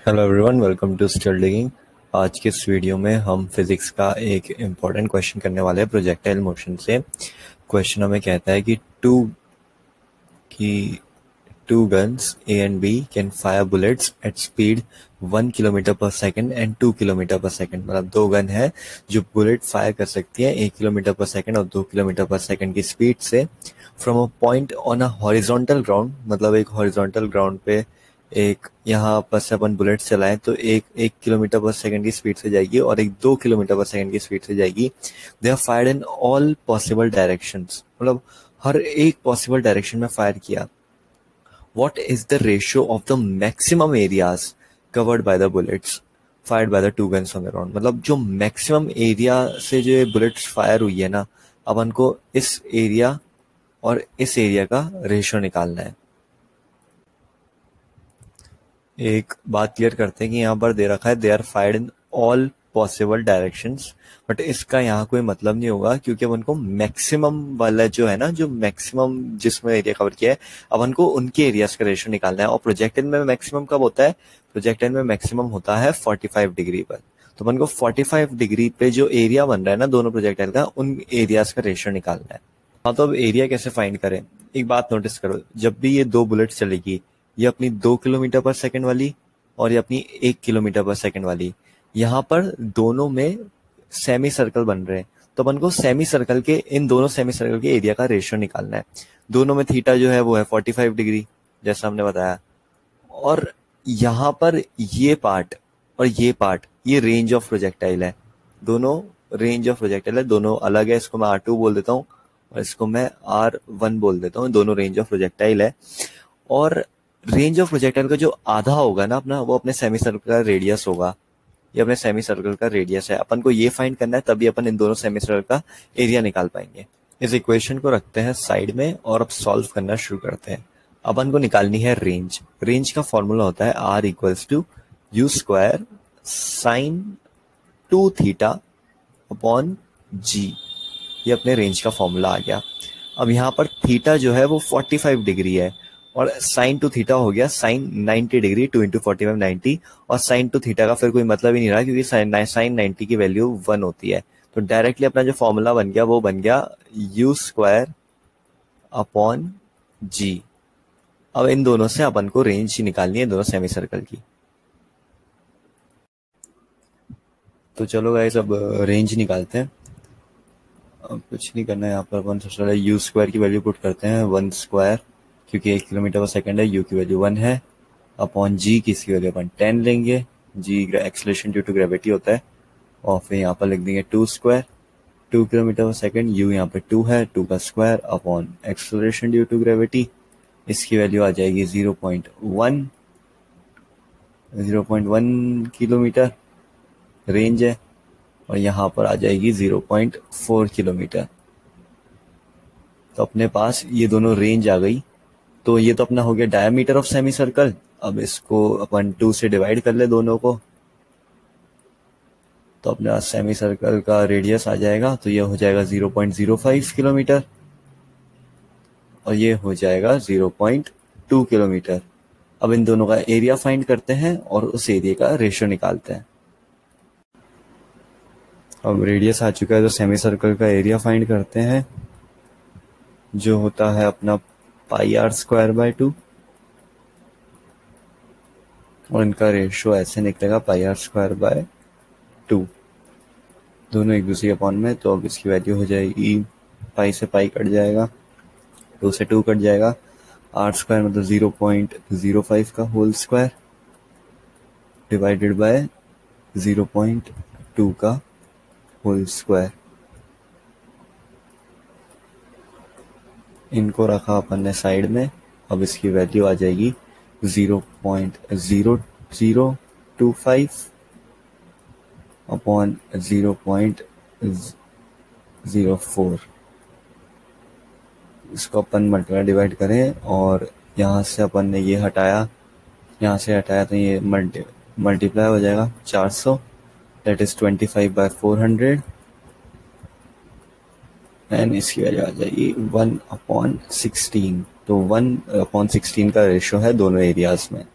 Hello everyone, welcome to still digging. आज के इस वीडियो में हम फिजिक्स का एक इम्पॉर्टेंट क्वेश्चन करने वाले हैं प्रोजेक्टाइल मोशन से। क्वेश्चन हमें कहता है कि two guns A and B can fire bullets at speed 1 kilometre per second and 2 kilometre per second. मतलब दो गन है जो बुलेट फायर कर सकती है 1 किलोमीटर पर सेकेंड और 2 किलोमीटर पर सेकेंड की स्पीड से from a point on a horizontal ground. मतलब एक हॉरिजॉन्टल ग्राउंड पे एक यहाँ पर से अपन बुलेट चलाएं तो एक किलोमीटर पर सेकंड की स्पीड से जाएगी और एक 2 किलोमीटर पर सेकंड की स्पीड से जाएगी। They are fired in all possible directions. मतलब हर एक पॉसिबल डायरेक्शन में फायर किया। What is the ratio of the maximum areas covered by the bullets fired by the two guns on the ground. मतलब जो maximum area से जो bullets fire हुई है ना, अपन को इस एरिया और इस एरिया का रेशियो निकालना है। एक बात क्लियर करते हैं कि यहाँ पर दे रखा है they are fired in all possible directions, but इसका यहाँ कोई मतलब नहीं होगा क्योंकि अपन को मैक्सिमम वाला जो है ना, जो मैक्सिमम जिसमें एरिया कवर किया है, अपन को उनके एरियाज का रेशियो निकालना है। और प्रोजेक्टाइल में मैक्सिमम कब होता है? प्रोजेक्टाइल में मैक्सिमम होता है 45 डिग्री पर। तो अपन को 45 डिग्री पे जो एरिया बन रहा है ना दोनों प्रोजेक्टाइल का, उन एरियाज का रेशियो निकालना है। हाँ, तो अब एरिया कैसे फाइंड करें? एक बात नोटिस करो, जब भी ये दो बुलेट चलेगी, ये अपनी 2 किलोमीटर पर सेकंड वाली और ये अपनी 1 किलोमीटर पर सेकंड वाली, यहाँ पर दोनों में सेमी सर्कल बन रहे हैं। तो अपन को सेमी सर्कल के, इन दोनों सेमी सर्कल के एरिया का रेशियो निकालना है। दोनों में थीटा जो है वो है 45 डिग्री, जैसा हमने बताया। और यहाँ पर ये पार्ट और ये पार्ट, ये रेंज ऑफ प्रोजेक्टाइल है। दोनों रेंज ऑफ प्रोजेक्टाइल है, दोनों अलग है। इसको मैं R2 बोल देता हूँ और इसको मैं R1 बोल देता हूँ। दोनों रेंज ऑफ प्रोजेक्टाइल है। और रेंज ऑफ प्रोजेक्टाइल का जो आधा होगा ना अपना, वो अपने सेमी सर्कल का रेडियस होगा। ये अपने सेमी सर्कल का रेडियस है। अपन को ये फाइंड करना है, तभी अपन इन दोनों सेमी सर्कल का एरिया निकाल पाएंगे। इस इक्वेशन को रखते हैं साइड में और अब सॉल्व करना शुरू करते हैं। अपन को निकालनी है रेंज। रेंज का फॉर्मूला होता है R equals to u square sine 2 theta upon g. ये अपने रेंज का फॉर्मूला आ गया। अब यहाँ पर थीटा जो है वो 45 डिग्री है और साइन टू थीटा हो गया साइन 90 डिग्री। 2 इंटू 45 90। और साइन टू थीटा का फिर कोई मतलब ही नहीं रहा क्योंकि साइन 90 की वैल्यू 1 होती है। तो डायरेक्टली अपना जो फॉर्मूला बन गया वो बन गया यू स्क्वायर अपॉन जी। अब इन दोनों से अपन को रेंज निकालनी है दोनों सेमी सर्कल की। तो चलो गाइस, अब रेंज निकालते हैं। अब कुछ नहीं करना है, यहाँ पर अपन सबसे पहले यू स्क्वायर की वैल्यू पुट करते हैं 1 स्क्वायर, क्योंकि 1 किलोमीटर पर सेकंड है। यू की वैल्यू 1 है, अपॉन जी की इसकी वैल्यू अपन 10 लेंगे। G acceleration due to gravity होता है। और फिर यहाँ पर लिख देंगे 2 square, 2 kilometre per second. U यहाँ पे 2 है, 2 का square upon acceleration due to gravity. इसकी वैल्यू आ जाएगी 0.1 किलोमीटर रेंज है। और यहाँ पर आ जाएगी 0.4 किलोमीटर। तो अपने पास ये दोनों रेंज आ गई। तो ये तो अपना हो गया डायमीटर ऑफ सेमी सर्कल। अब इसको अपन 2 से डिवाइड कर ले दोनों को, तो अपना सेमी सर्कल का रेडियस आ जाएगा। तो ये हो जाएगा 0.05 किलोमीटर और ये हो जाएगा 0.2 किलोमीटर। अब इन दोनों का एरिया फाइंड करते हैं और उस एरिया का रेशियो निकालते हैं। अब रेडियस आ चुका है तो सेमी सर्कल का एरिया फाइंड करते हैं, जो होता है अपना πr²/2। और इनका रेशियो ऐसे निकलेगा πr²/2। दोनों एक दूसरे अपॉन में, तो अब इसकी वैल्यू हो जाएगी पाई से पाई कट जाएगा, 2 से 2 कट जाएगा। r² मतलब 0.05 का होल स्क्वायर डिवाइडेड बाय 0.2 का होल स्क्वायर। इनको रखा अपन ने साइड में। अब इसकी वैल्यू आ जाएगी 0.0025 अपॉन 0.04। इसको अपन मल्टीप्लाई डिवाइड करें और यहाँ से अपन ने ये हटाया, यहाँ से हटाया तो ये मल्टीप्लाई हो जाएगा 400, दैट इज 25/400। एंड इसकी वैल्यू आ जाएगी 1/16। तो 1/16 का रेशियो है दोनों एरियाज में।